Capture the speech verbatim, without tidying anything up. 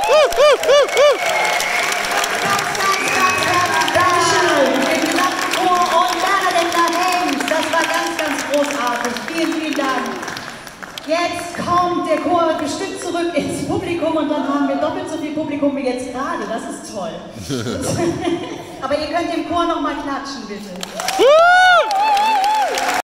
Das war ganz, ganz großartig. Vielen, vielen Dank. Jetzt kommt der Chor gestützt zurück ins Publikum und dann haben wir doppelt so viel Publikum wie jetzt gerade. Das ist toll. Aber ihr könnt dem Chor noch mal klatschen, bitte.